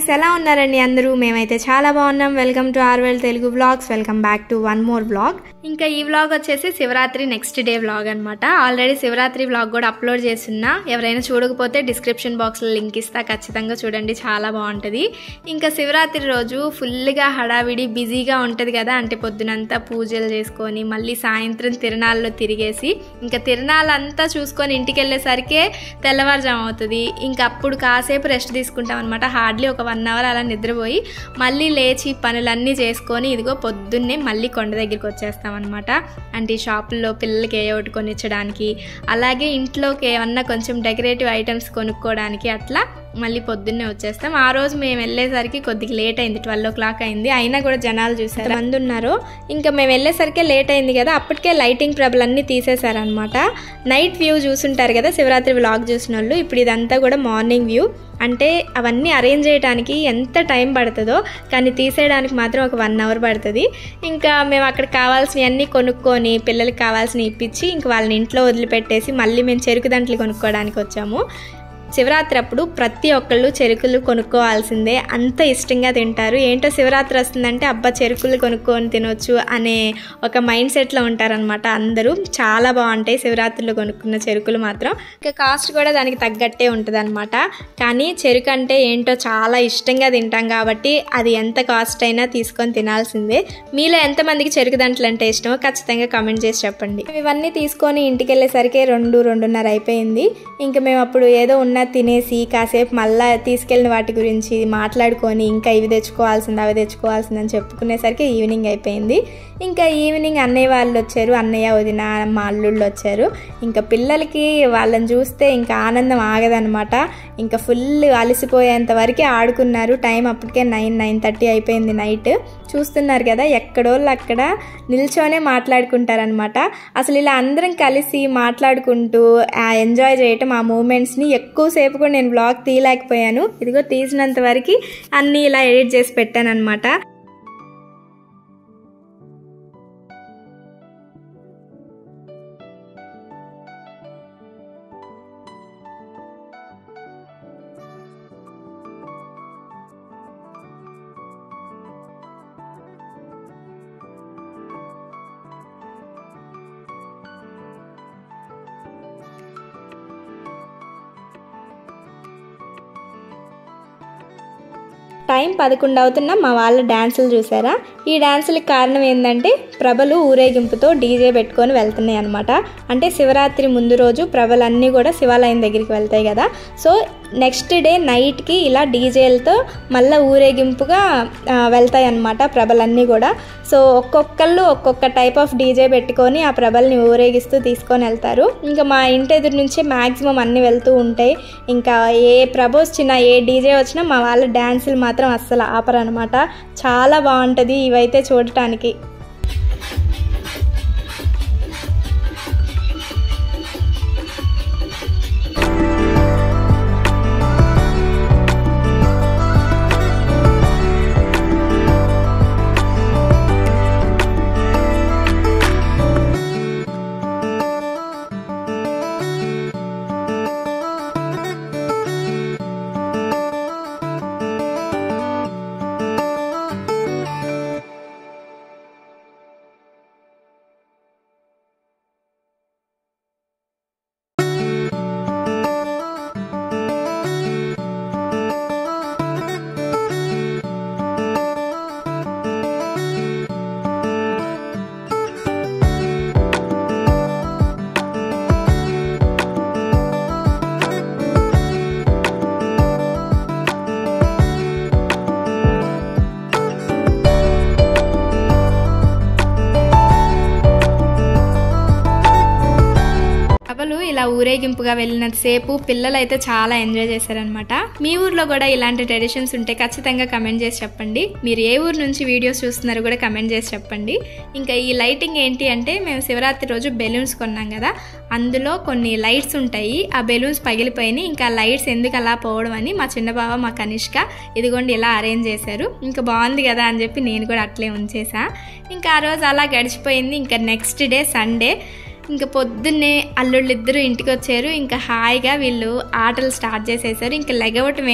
ఎలా ఉన్నారండి అందరూ? మేమైతే చాలా బాగున్నాం. వెల్కమ్ టు ఆర్వెల్ Telugu vlogs. Welcome back to one more vlog. ఇంకా ఈ వ్లాగ్ వచ్చేసి శివరాత్రి నెక్స్ట్ డే వ్లాగ్ అనమాట. ఆల్రెడీ శివరాత్రి వ్లాగ్ కూడా అప్లోడ్ చేస్తున్నా. ఎవరైనా చూడకపోతే డిస్క్రిప్షన్ బాక్స్లో లింక్ ఇస్తా, ఖచ్చితంగా చూడండి, చాలా బాగుంటుంది. ఇంకా శివరాత్రి రోజు ఫుల్గా హడావిడి బిజీగా ఉంటుంది కదా. అంటే పొద్దునంతా పూజలు చేసుకొని మళ్ళీ సాయంత్రం తిరణాల్లో తిరిగేసి ఇంకా తిరణాలంతా చూసుకొని ఇంటికి వెళ్ళేసరికే తెల్లవారుజాము అవుతుంది. ఇంకా అప్పుడు కాసేపు రెస్ట్ తీసుకుంటాం అనమాట. హార్డ్లీ ఒక 1 అవర్ అలా నిద్రపోయి మళ్ళీ లేచి పనులన్నీ చేసుకొని ఇదిగో పొద్దున్నే మళ్ళీ కొండ దగ్గరికి వచ్చేస్తాం అనమాట. అంటే ఈ షాపుల్లో పిల్లలకి ఏ ఒకటి కొనిచ్చడానికి, అలాగే ఇంట్లోకి ఏమన్నా కొంచెం డెకరేటివ్ ఐటమ్స్ కొనుక్కోవడానికి అట్లా మళ్ళీ పొద్దున్నే వచ్చేస్తాం. ఆ రోజు మేము వెళ్ళేసరికి కొద్దిగా లేట్ అయింది, 12 o'clock అయింది. అయినా కూడా జనాలు చూసారు మంది ఉన్నారు. ఇంకా మేము వెళ్ళేసరికి లేట్ అయింది కదా, అప్పటికే లైటింగ్ ప్రభలన్నీ తీసేశారనమాట. నైట్ వ్యూ చూసుంటారు కదా శివరాత్రి వ్లాగ్ చూసిన వాళ్ళు. ఇప్పుడు ఇదంతా కూడా మార్నింగ్ వ్యూ. అంటే అవన్నీ అరేంజ్ చేయడానికి ఎంత టైం పడుతుందో, కానీ తీసేయడానికి మాత్రం ఒక 1 hour పడుతుంది. ఇంకా మేము అక్కడ కావాల్సినవన్నీ కొనుక్కొని పిల్లలకి కావాల్సినవి ఇప్పించి ఇంక వాళ్ళని ఇంట్లో వదిలిపెట్టేసి మళ్ళీ మేము చెరుకు దంట్లు కొనుక్కోవడానికి వచ్చాము. శివరాత్రి అప్పుడు ప్రతి ఒక్కళ్ళు చెరుకులు కొనుక్కోవాల్సిందే, అంత ఇష్టంగా తింటారు. ఏంటో శివరాత్రి వస్తుందంటే అబ్బా చెరుకులు కొనుక్కొని తినొచ్చు అనే ఒక మైండ్ సెట్లో ఉంటారనమాట అందరూ. చాలా బాగుంటాయి శివరాత్రిలో కొనుక్కున్న చెరుకులు మాత్రం. ఇంకా కాస్ట్ కూడా దానికి తగ్గట్టే ఉంటుంది అనమాట. కానీ చెరుకు అంటే ఏంటో చాలా ఇష్టంగా తింటాం కాబట్టి అది ఎంత కాస్ట్ అయినా తీసుకొని తినాల్సిందే. మీలో ఎంతమందికి చెరుకు దంట్లు అంటే ఇష్టమో ఖచ్చితంగా కామెంట్ చేసి చెప్పండి. ఇవన్నీ తీసుకొని ఇంటికి వెళ్ళేసరికి 2-2:30 అయిపోయింది. ఇంకా మేము అప్పుడు ఏదో తినేసి కాసేపు మళ్ళీ తీసుకెళ్ళిన వాటి గురించి మాట్లాడుకొని ఇంకా ఇవి తెచ్చుకోవాల్సింది అవి తెచ్చుకోవాల్సింది అని చెప్పుకునేసరికి ఈవినింగ్ అయిపోయింది. ఇంకా ఈవినింగ్ అన్నయ్య వాళ్ళు వచ్చారు, అన్నయ్య వదిన మా అల్లుళ్ళు వచ్చారు. ఇంకా పిల్లలకి వాళ్ళని చూస్తే ఇంకా ఆనందం ఆగదనమాట. ఇంకా ఫుల్ అలసిపోయేంత వరకు ఆడుకున్నారు. టైం అప్పటికే 9-9:30 అయిపోయింది నైట్. చూస్తున్నారు కదా ఎక్కడోళ్ళు అక్కడ నిల్చోనే మాట్లాడుకుంటారనమాట. అసలు ఇలా అందరం కలిసి మాట్లాడుకుంటూ ఎంజాయ్ చేయటం, ఆ మూమెంట్స్ని ఎక్కువసేపు కూడా నేను బ్లాగ్ తీయలేకపోయాను. ఇదిగో తీసినంత వరకు అన్నీ ఇలా ఎడిట్ చేసి పెట్టాను అనమాట. టైం 11 అవుతున్నా మా వాళ్ళ డ్యాన్సులు చూసారా? ఈ డ్యాన్సులకి కారణం ఏంటంటే ప్రభలు ఊరేగింపుతో డీజే పెట్టుకొని వెళ్తున్నాయి అనమాట. అంటే శివరాత్రి ముందు రోజు ప్రభలన్నీ కూడా శివాలయం దగ్గరికి వెళ్తాయి కదా. సో నెక్స్ట్ డే నైట్కి ఇలా డీజేలతో మళ్ళీ ఊరేగింపుగా వెళ్తాయి అన్నమాట ప్రభలన్నీ కూడా. సో ఒక్కొక్కళ్ళు ఒక్కొక్క టైప్ ఆఫ్ డీజే పెట్టుకొని ఆ ప్రభల్ని ఊరేగిస్తూ తీసుకొని వెళ్తారు. ఇంకా మా ఇంటి ఎదురు నుంచే మ్యాక్సిమం అన్నీ వెళ్తూ ఉంటాయి. ఇంకా ఏ ప్రభ వచ్చినా ఏ డీజే వచ్చినా మా వాళ్ళ డ్యాన్సులు మాత్రం అస్సలు ఆపరనమాట. చాలా బాగుంటుంది ఇవైతే చూడటానికి. ఇలా ఊరేగింపుగా వెళ్ళినంతసేపు పిల్లలు అయితే చాలా ఎంజాయ్ చేశారనమాట. మీ ఊర్లో కూడా ఇలాంటి ట్రెడిషన్స్ ఉంటే ఖచ్చితంగా కమెంట్ చేసి చెప్పండి. మీరు ఏ ఊరు నుంచి వీడియోస్ చూస్తున్నారో కూడా కమెంట్ చేసి చెప్పండి. ఇంకా ఈ లైటింగ్ ఏంటి అంటే మేము శివరాత్రి రోజు బెలూన్స్ కొన్నాం కదా, అందులో కొన్ని లైట్స్ ఉంటాయి. ఆ బెలూన్స్ పగిలిపోయినాయి. ఇంకా లైట్స్ ఎందుకు అలా పోవడం అని మా చిన్న బావ మా కనిష్క ఇదిగోండి ఇలా అరేంజ్ చేశారు. ఇంకా బాగుంది కదా అని చెప్పి నేను కూడా అట్లే ఉంచేసా. ఇంకా ఆ రోజు అలా గడిచిపోయింది. ఇంకా నెక్స్ట్ డే సండే ఇంకా పొద్దున్నే అల్లుళ్ళిద్దరూ ఇంటికి వచ్చారు. ఇంకా హాయిగా వీళ్ళు ఆటలు స్టార్ట్ చేసేసారు. ఇంకా లెగవటమే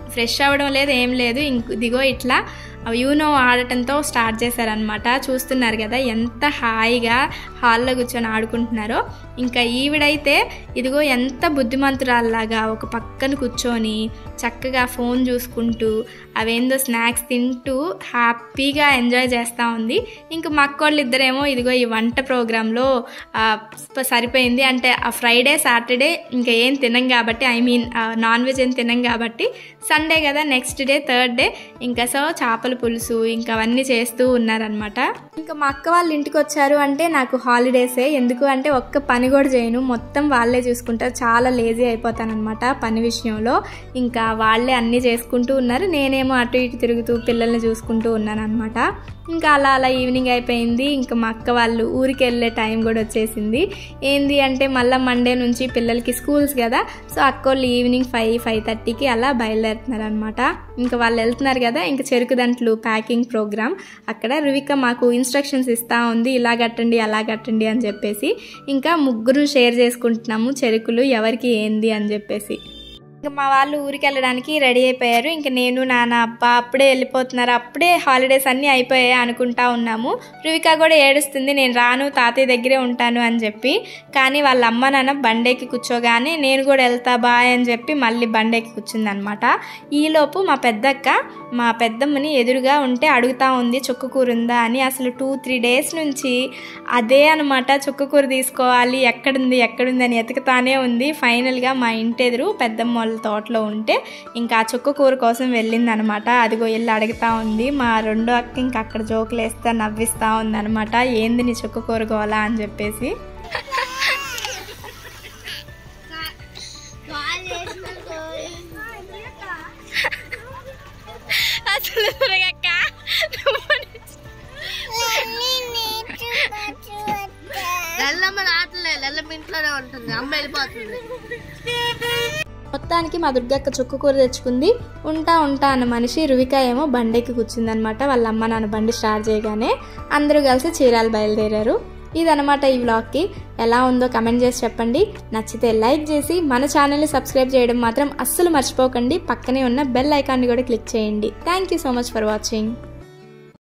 ఫ్రెష్ అవ్వడం లేదు, ఏం లేదు. ఇదిగో ఇట్లా యూనో ఆడటంతో స్టార్ట్ చేశారనమాట. చూస్తున్నారు కదా ఎంత హాయిగా హాల్లో కూర్చొని ఆడుకుంటున్నారో. ఇంకా ఈవిడైతే ఇదిగో ఎంత బుద్ధిమంతురాల్లాగా ఒక పక్కన కూర్చొని చక్కగా ఫోన్ చూసుకుంటూ అవేందో స్నాక్స్ తింటూ హ్యాపీగా ఎంజాయ్ చేస్తూ ఉంది. ఇంకా మా అక్కోళ్ళు ఇద్దరేమో ఇదిగో ఈ వంట ప్రోగ్రాంలో సరిపోయింది. అంటే ఆ ఫ్రైడే సాటర్డే ఇంకా ఏం తినం కాబట్టి, నాన్ వెజ్ ఏం తినం కాబట్టి సండే కదా నెక్స్ట్ డే థర్డ్ డే ఇంకా సో చేపల పులుసు ఇంకా అవన్నీ చేస్తూ ఉన్నారనమాట. ఇంకా మా అక్క వాళ్ళ ఇంటికి వచ్చారు అంటే నాకు హాలిడేసే. ఎందుకు అంటే ఒక్క పని కూడా చేయను, మొత్తం వాళ్ళే చూసుకుంటారు. చాలా లేజీ అయిపోతానమాట పని విషయంలో. ఇంకా వాళ్ళే అన్నీ చేసుకుంటూ ఉన్నారు, నేనేమో అటు ఇటు తిరుగుతూ పిల్లల్ని చూసుకుంటూ ఉన్నాను అనమాట. ఇంకా అలా ఈవినింగ్ అయిపోయింది. ఇంకా మా అక్క వాళ్ళు ఊరికి వెళ్ళే టైం కూడా వచ్చేసింది. ఏంది అంటే మళ్ళీ మండే నుంచి పిల్లలకి స్కూల్స్ కదా, సో అక్కోళ్ళు ఈవినింగ్ 5-5:30కి అలా బయలుదేరుతున్నారు అనమాట. ఇంకా వాళ్ళు వెళ్తున్నారు కదా, ఇంకా చెరుకు దంట్లు ప్యాకింగ్ ప్రోగ్రామ్ అక్కడ రువిక మాకు ఇన్స్ట్రక్షన్స్ ఇస్తూ ఉంది, ఇలా కట్టండి అలా కట్టండి అని చెప్పేసి. ఇంకా ముగ్గురు షేర్ చేసుకుంటున్నాము చెరుకులు ఎవరికి ఏంది అని చెప్పేసి. ఇంకా మా వాళ్ళు ఊరికి వెళ్ళడానికి రెడీ అయిపోయారు. ఇంకా నేను నాన్న అబ్బా అప్పుడే వెళ్ళిపోతున్నారు, అప్పుడే హాలిడేస్ అన్నీ అయిపోయాయి అనుకుంటా ఉన్నాము. రువిక కూడా ఏడుస్తుంది, నేను రాను తాతయ్య దగ్గరే ఉంటాను అని చెప్పి. కానీ వాళ్ళ అమ్మ నాన్న బండేకి కూర్చోగానే నేను కూడా వెళ్తా బాయ్ అని చెప్పి మళ్ళీ బండేకి కూర్చుంది అనమాట. ఈలోపు మా పెద్దక్క మా పెద్దమ్మని ఎదురుగా ఉంటే అడుగుతూ ఉంది చుక్కకూర ఉందా అని. అసలు 2-3 డేస్ నుంచి అదే అనమాట, చుక్కకూర తీసుకోవాలి ఎక్కడుంది అని ఎతుకుతానే ఉంది. ఫైనల్గా మా ఇంటి ఎదురు పెద్దమ్మ తోటలో ఉంటే ఇంకా ఆ చుక్కకూర కోసం వెళ్ళింది అనమాట. అదిగో వెళ్ళి అడుగుతా ఉంది. మా రెండో అక్క ఇంకా అక్కడ జోకులు వేస్తా నవ్విస్తూ ఉంది అనమాట, ఏంది నీ చుక్కకూర గోలా అని చెప్పేసి. మొత్తానికి మా దుర్గక్క చుక్కకూర తెచ్చుకుంది. ఉంటా అన్న మనిషి రువిక ఏమో బండికి కూర్చుందనమాట. వాళ్ళ అమ్మ నాన్న బండి స్టార్ట్ చేయగానే అందరూ కలిసి చీరాలు బయలుదేరారు. ఇదనమాట ఈ వ్లాగ్కి. ఎలా ఉందో కమెంట్ చేసి చెప్పండి. నచ్చితే లైక్ చేసి మన ఛానల్ని సబ్స్క్రైబ్ చేయడం మాత్రం అస్సలు మర్చిపోకండి. పక్కనే ఉన్న బెల్ ఐకాన్ని కూడా క్లిక్ చేయండి. Thank you so much for watching.